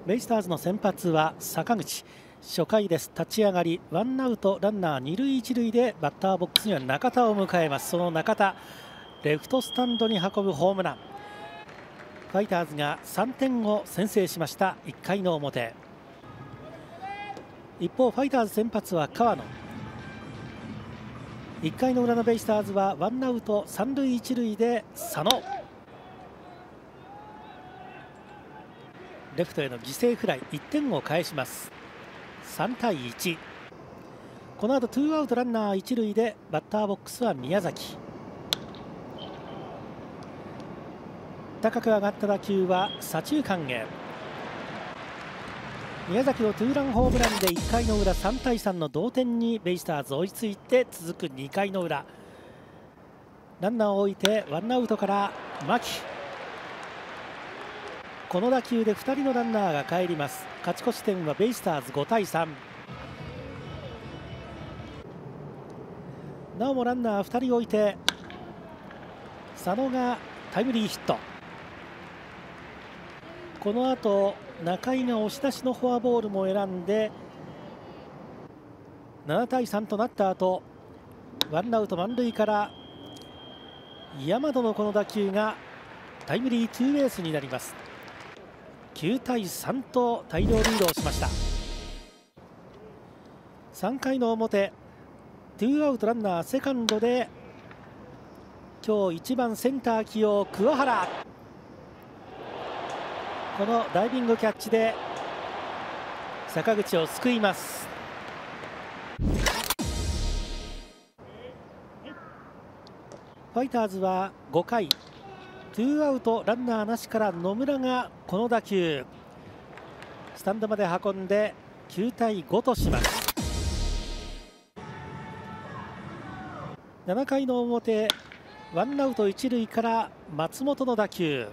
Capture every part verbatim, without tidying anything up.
ベイスターズの先発は坂口。初回です。立ち上がりワンアウトランナー二塁一塁でバッターボックスには中田を迎えます。その中田、レフトスタンドに運ぶホームラン。ファイターズがさんてんを先制しましたいっかいの表。一方ファイターズ先発は川野。いっかいの裏のベイスターズはワンアウト三塁一塁で佐野、レフトへの犠牲フライ、いってんを返します。さんたいいち。この後ツーアウトランナー一塁でバッターボックスは宮崎。高く上がった打球は左中間へ。宮崎のツーランホームランでいっかいの裏さんたいさんの同点にベイスターズ追いついて、続くにかいの裏ランナーを置いてワンアウトから牧。この打球でふたりのランナーが帰ります。勝ち越し点はベイスターズごたいさん。なおもランナーふたり置いて佐野がタイムリーヒット。この後中井が押し出しのフォアボールも選んでななたいさんとなった後、ワンアウト満塁から山戸のこの打球がタイムリーツーベースになります。きゅうたいさんと大量リードをしました。さんかいの表、ツーアウトランナーセカンドで今日いちばんセンター起用桑原。このダイビングキャッチで坂口を救います。ファイターズはごかいツーアウトランナーなしから野村がこの打球スタンドまで運んできゅうたいごとします。ななかいの表ワンアウト一塁から松本の打球、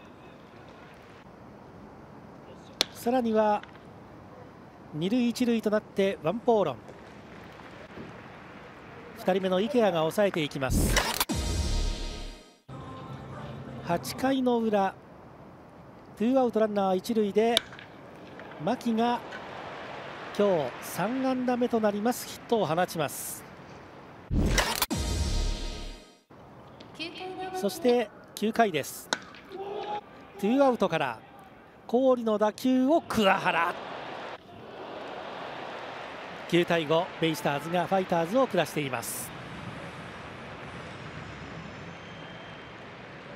さらには二塁一塁となってワンポーロン、ふたりめの池谷が抑えていきます。はちかいの裏ツーアウトランナー一塁で牧が今日さんあんだめとなりますヒットを放ちます。そしてきゅうかいです。ツーアウトから郡の打球を桑原。きゅうたいご、ベイスターズがファイターズを下しています。